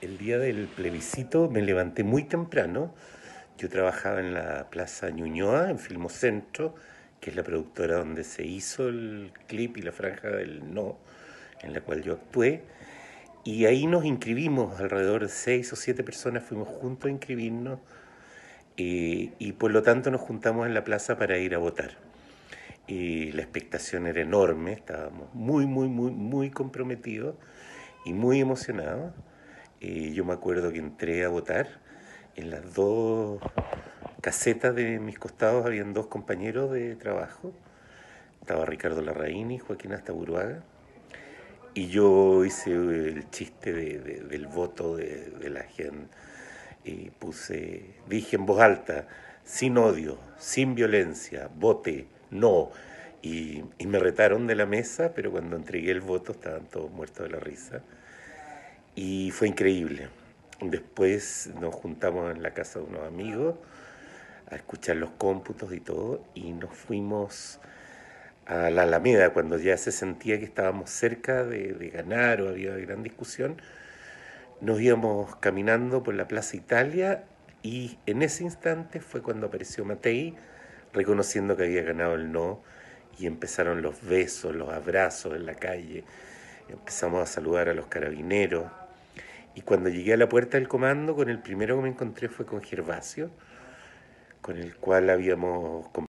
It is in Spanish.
El día del plebiscito me levanté muy temprano. Yo trabajaba en la Plaza Ñuñoa, en Filmocentro, que es la productora donde se hizo el clip y la franja del no, en la cual yo actué. Y ahí nos inscribimos, alrededor de 6 o 7 personas fuimos juntos a inscribirnos, y por lo tanto nos juntamos en la plaza para ir a votar. Y la expectación era enorme, estábamos muy comprometidos y muy emocionados. Yo me acuerdo que entré a votar en las dos casetas de mis costados, habían dos compañeros de trabajo, estaba Ricardo Larraín y Joaquín Astaburuaga, y yo hice el chiste del voto de la gente, y dije en voz alta, sin odio, sin violencia, vote, no. Y me retaron de la mesa, pero cuando entregué el voto estaban todos muertos de la risa. Y fue increíble. Después nos juntamos en la casa de unos amigos a escuchar los cómputos y todo, y nos fuimos a la Alameda cuando ya se sentía que estábamos cerca de ganar o había gran discusión. Nos íbamos caminando por la Plaza Italia y en ese instante fue cuando apareció Matei reconociendo que había ganado el no, y empezaron los besos, los abrazos en la calle, empezamos a saludar a los carabineros. Y cuando llegué a la puerta del comando, con el primero que me encontré fue con Gervasio, con el cual habíamos